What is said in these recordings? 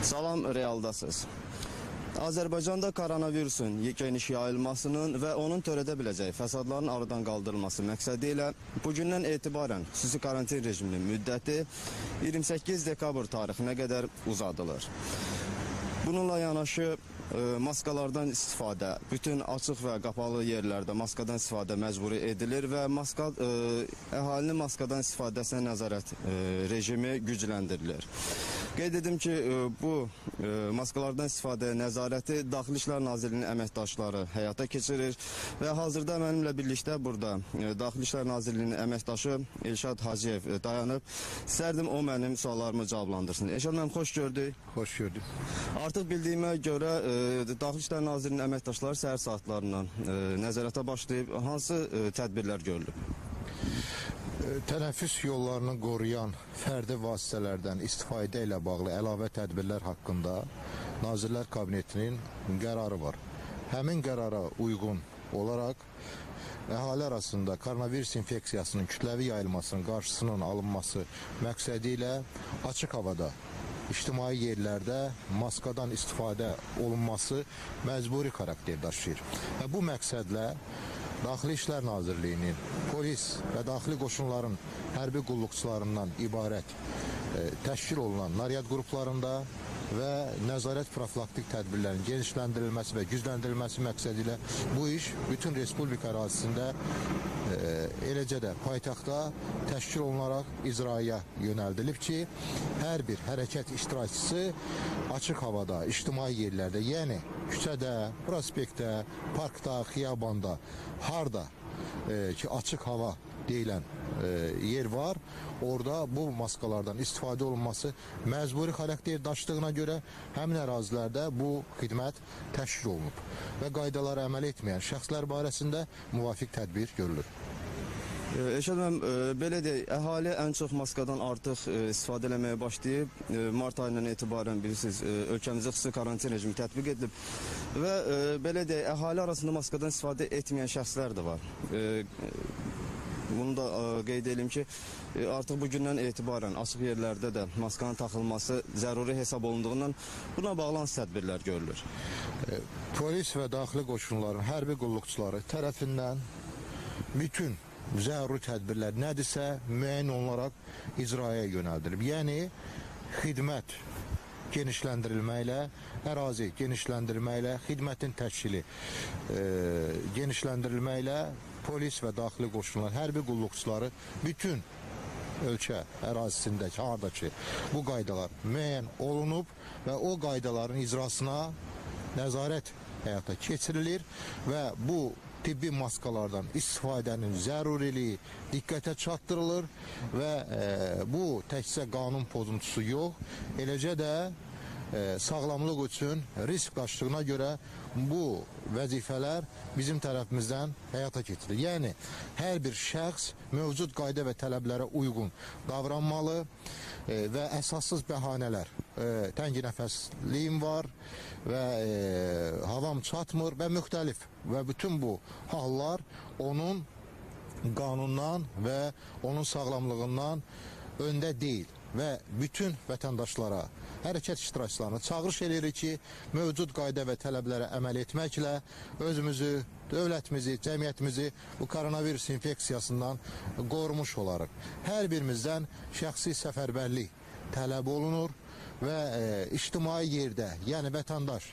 Salam, Realdasınız. Azərbaycanda koronavirusun geniş yayılmasının və onun törədə biləcəyi fəsadların aradan qaldırılması məqsədi ilə bugündən etibarən xüsusi karantin rejiminin müddəti 28 dekabr tarixinə qədər uzadılır. Bununla yanaşı maskalardan istifadə, bütün açıq və qapalı yerlərdə maskadan istifadə məcburi edilir və əhalinin maskadan istifadəsinə nəzarət rejimi gücləndirilir. Qeyd edim ki, bu maskalardan istifadəyə nəzarəti Daxili İşlər Nazirliyinin əməkdaşları həyata keçirir və hazırda mənimlə birlikdə burada Daxili İşlər Nazirliyinin əməkdaşı Elşad Hacıyev dayanıb. İstərdim o mənim suallarımı cavablandırsın. Elşad mənim xoş gördük. Xoş gördük. Artıq bildiyimə görə Daxili İşlər Nazirliyinin əməkdaşları səhər saatlarından nəzarətə başlayıb. Hansı tədbirlər görülüb? Tənəffüs yollarını qoruyan fərdi vasitələrdən istifadə ilə bağlı əlavə tədbirlər haqqında Nazirlər Kabinetinin qərarı var. Həmin qərara uyğun olaraq əhali arasında koronavirus infeksiyasının kütləvi yayılmasının qarşısının alınması məqsədi ilə açıq havada, ictimai yerlərdə maskadan istifadə olunması məcburi xarakter daşıyır. Və bu məqsədlə Daxili İşlər Nazirliyinin, polis və daxili qoşunların hərbi qulluqçularından ibarət təşkil olunan naryad qruplarında və nəzarət profilaktik tədbirlərin genişləndirilməsi və gücləndirilməsi məqsədi ilə bu iş bütün Respublika ərazisində eləcə də paytaxtda təşkil olunaraq icraya yönəldilib ki, hər bir hərəkət iştirakçısı açıq havada, ictimai yerlərdə, yəni küçədə, prospektdə, parkda, xiyabanda, harda ki açıq hava deyilən yer var, orada bu maskalardan istifadə olunması məcburi xarakter daşıdığına görə həmin ərazilərdə bu xidmət təşkil olunub və qaydalara əməl etməyən şəxslər barəsində müvafiq tədbir görülür. Elşad mənim, belə deyək, əhali ən çox maskadan artıq istifadə eləməyə başlayıb. Mart ayından etibarən bilirsiniz, ölkəmizdə xüsusi karantin rejimi tətbiq edilib və belə deyək, əhali arasında maskadan istifadə etməyən şəxslər də var. Bunu da qeyd edelim ki, artıq bugündən etibarən açıq yerlərdə də maskanın taxılması zəruri hesab olunduğundan buna bağlı hansı tədbirlər görülür? Polis və daxili qoşunların hərbi qulluqçuları tərəfindən bütün zəruri tədbirlər nədirsə müəyyən olunaraq icraya yönəldilib. Yəni, xidmət genişləndirilməklə, ərazi genişləndirilməklə, xidmətin təşkili genişləndirilməklə polis və daxili qoşunlar, hərbi qulluqçuları bütün ölkə ərazisindəki, haradakı bu qaydalar müəyyən olunub və o qaydaların icrasına nəzarət həyata keçirilir və bu tibbi maskalardan istifadənin zəruriliyi diqqətə çatdırılır və bu təkcə qanun pozuntusu yox, eləcə də sağlamlıq üçün risk daşıdığına görə bu vəzifələr bizim tərəfimizdən həyata keçirilir. Yəni, hər bir şəxs mövcud qayda və tələblərə uyğun davranmalı və əsassız bəhanələr, təngi nəfəsliyim var və havam çatmır və müxtəlif və bütün bu hallar onun qanundan və onun sağlamlığından öndə deyil və bütün vətəndaşlara, hərəkət iştirakçılarına çağırış edirik ki, mövcud qayda və tələblərə əməl etməklə özümüzü, dövlətimizi, cəmiyyətimizi bu koronavirus infeksiyasından qorumuş olarıq. Hər birimizdən şəxsi səfərbərlik tələb olunur və ictimai yerdə, yəni vətəndaş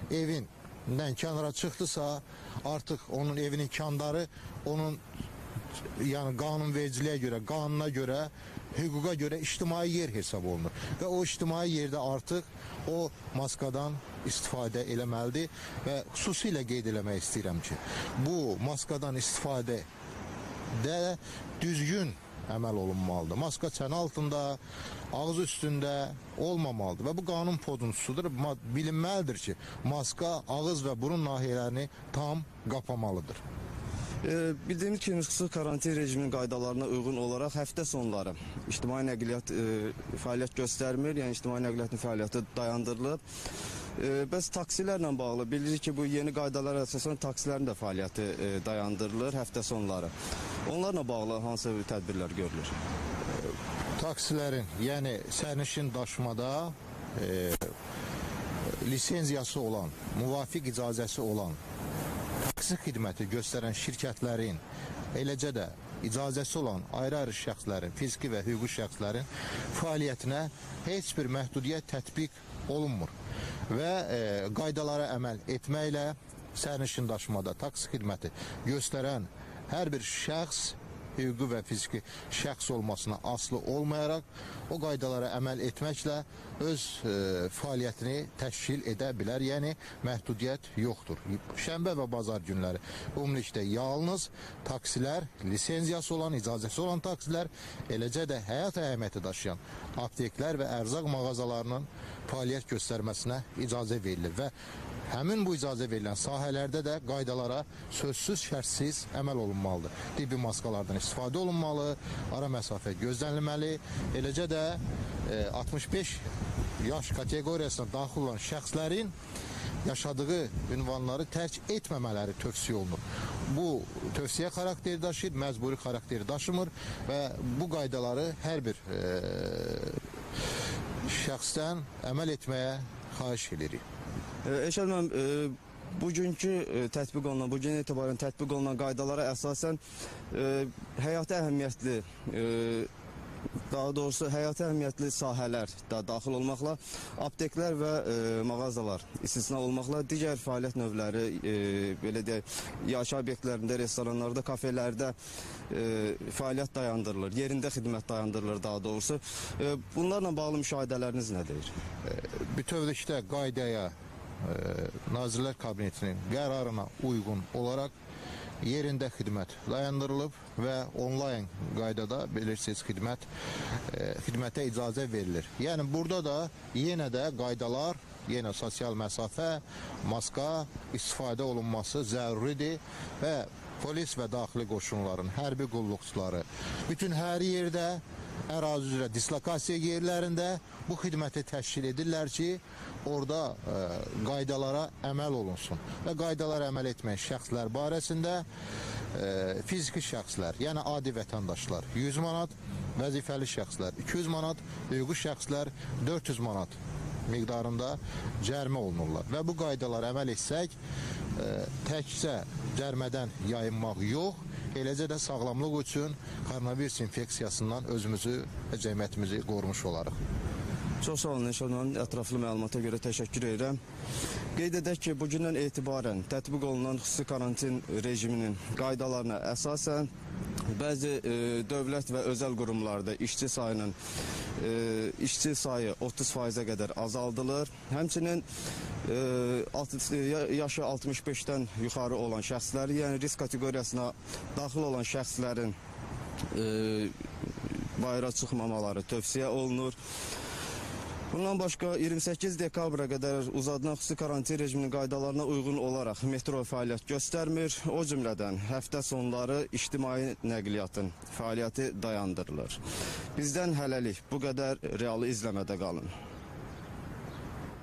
evindən kənara çıxdısa, artıq onun evinin kəndarı onun yəni qanunvericiliyə görə, qanuna görə, hüquqa görə ictimai yer hesab olunur. Və o ictimai yerdə artıq o maskadan istifadə eləməlidir və xüsusilə qeyd eləmək istəyirəm ki, bu maskadan istifadədə düzgün əməl olunmalıdır. Maska çəni altında, ağız üstündə olmamalıdır və bu qanun pozuntusudur. Bilinməlidir ki, maska ağız və burun nahiyələrini tam qapamalıdır. Bildiyimiz kimi xüsusi karantin rejiminin qaydalarına uyğun olaraq həftə sonları ictimai nəqliyyat fəaliyyət göstərmir, yəni ictimai nəqliyyatın fəaliyyəti dayandırılıb. Bəs taksilərlə bağlı bilirik ki, bu yeni qaydalara əsasən taksilərin də fəaliyyəti dayandırılır həftə sonları. Onlarla bağlı hansı tədbirlər görülür? Taksilərin, yəni sərnişin daşımada lisenziyası olan, müvafiq icazəsi olan taksi xidməti göstərən şirkətlərin, eləcə də icazəsi olan ayrı-ayrı şəxslərin, fiziki və hüquqi şəxslərin fəaliyyətinə heç bir məhdudiyyət tətbiq olunmur və qaydalara əməl etməklə sərnişin daşımada taksi xidməti göstərən hər bir şəxs hüquqi və fiziki şəxs olmasına asılı olmayaraq o qaydalara əməl etməklə öz fəaliyyətini təşkil edə bilər. Yəni məhdudiyyət yoxdur. Şənbə və bazar günləri ümumilikdə yalnız taksilər, lisenziyası olan, icazəsi olan taksilər, eləcə də həyat əhəmiyyəti daşıyan apteklər və ərzaq mağazalarının fəaliyyət göstərməsinə icazə verilir və həmin bu icazə verilən sahələrdə də qaydalara sözsüz, şərtsiz əməl olunmalıdır. Tibbi maskalardan istifadə olunmalı, ara məsafə gözlənilməli, eləcə də 65 yaş kateqoriyasına daxil olan şəxslərin yaşadığı ünvanları tərk etməmələri tövsiyə olunur. Bu tövsiyə xarakteri daşıyır, məcburi xarakteri daşımır və bu qaydaları hər bir şəxsdən əməl etməyə xahiş edirik. Eşəl müəllim, bugünkü tətbiq olunan, bugün etibarən tətbiq olunan qaydalara əsasən həyati əhəmiyyətli, daha doğrusu həyati əhəmiyyətli sahələr da daxil olmaqla apteklər və mağazalar istisna olmaqla digər fəaliyyət növləri, belə deyək, yaşayış obyektlərində, restoranlarda, kafelərdə fəaliyyət dayandırılır, yerində xidmət dayandırılır daha doğrusu. Bunlarla bağlı müşahidələriniz nədir? Bütövlükdə qaydaya Nazirlər Kabinetinin qərarına uyğun olaraq yerində xidmət dayandırılıb və onlayn qaydada bilirsiniz xidmətə icazə verilir. Yəni burada da yenə də qaydalar, yenə sosial məsafə, maska istifadə olunması zəruridir və polis və daxili qoşunların, hərbi qulluqçuları bütün hər yerdə, ərazi üzrə dislokasiya yerlərində bu xidməti təşkil edirlər ki, orada qaydalara əməl olunsun və qaydalara əməl etməyən şəxslər barəsində fiziki şəxslər, yəni adi vətəndaşlar 100 manat, vəzifəli şəxslər 200 manat, hüquqi şəxslər 400 manat miqdarında cərimə olunurlar və bu qaydalara əməl etsək təkcə cərimədən yayınmaq yox, eləcə də sağlamlıq üçün koronavirus infeksiyasından özümüzü və cəmiyyətimizi qorumuş olarıq. Çox sağ olun, Eşəl müəllim, ətraflı məlumata görə təşəkkür edirəm. Qeyd edək ki, bugündən etibarən tətbiq olunan xüsusi karantin rejiminin qaydalarına əsasən bəzi dövlət və özəl qurumlarda işçi sayı 30%-ə qədər azaldılır. Həmçinin yaşı 65-dən yuxarı olan şəxsləri, yəni risk kateqoriyasına daxil olan şəxslərin bayıra çıxmamaları tövsiyə olunur. Bundan başqa 28 dekabra qədər uzadılan xüsusi karantin rejiminin qaydalarına uyğun olaraq metro fəaliyyət göstərmir. O cümlədən həftə sonları ictimai nəqliyyatın fəaliyyəti dayandırılır. Bizdən hələlik bu qədər, realı izləmədə qalın.